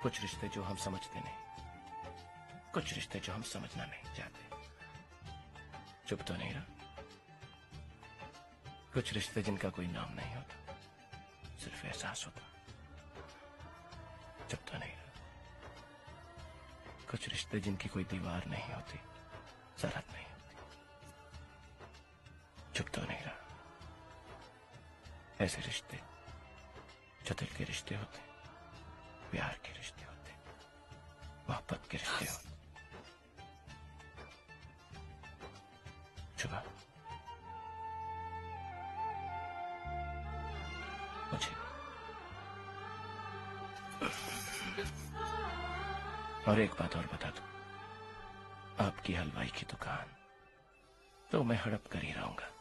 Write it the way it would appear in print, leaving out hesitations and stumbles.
कुछ रिश्ते जो हम समझते नहीं, कुछ रिश्ते जो हम समझना नहीं चाहते। चुप तो नहीं रहा। कुछ रिश्ते जिनका कोई नाम नहीं होता, सिर्फ एहसास होता। चुप तो नहीं रहा। कुछ रिश्ते जिनकी कोई दीवार नहीं होती, सरहद नहीं होती। चुप तो नहीं रहा। ऐसे रिश्ते जो दिल के रिश्ते होते, प्यार के रिश्ते होते, मोहब्बत के रिश्ते होते। चुप। मुझे और एक बात और बता दूं, आपकी हलवाई की दुकान तो मैं हड़प कर ही रहूंगा।